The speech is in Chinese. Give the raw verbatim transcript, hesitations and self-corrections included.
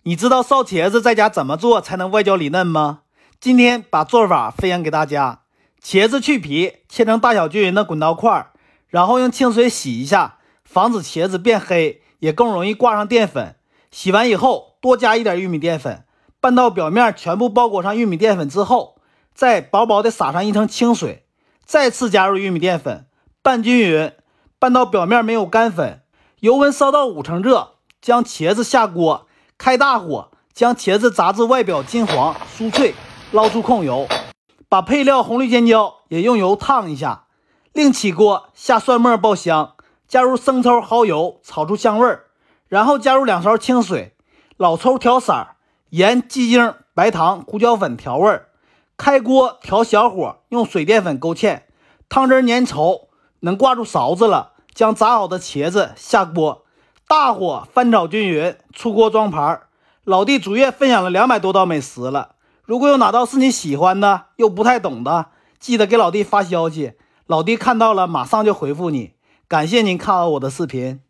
你知道烧茄子在家怎么做才能外焦里嫩吗？今天把做法分享给大家。茄子去皮，切成大小均匀的滚刀块，然后用清水洗一下，防止茄子变黑，也更容易挂上淀粉。洗完以后，多加一点玉米淀粉，拌到表面全部包裹上玉米淀粉之后，再薄薄的撒上一层清水，再次加入玉米淀粉，拌均匀，拌到表面没有干粉，油温烧到五成热，将茄子下锅，开大火，将茄子炸至外表金黄酥脆，捞出控油，把配料红绿尖椒也用油烫一下，另起锅下蒜末爆香，加入生抽蚝油炒出香味儿，然后加入两勺清水，老抽调色，盐、鸡精、白糖、胡椒粉调味儿，开锅调小火，用水淀粉勾芡，汤汁粘稠，能挂住勺子了，将炸好的茄子下锅，大火翻炒均匀，出锅装盘。老弟逐月分享了两百多道美食了，如果有哪道是你喜欢的又不太懂的，记得给老弟发消息，老弟看到了马上就回复你。感谢您看完我的视频。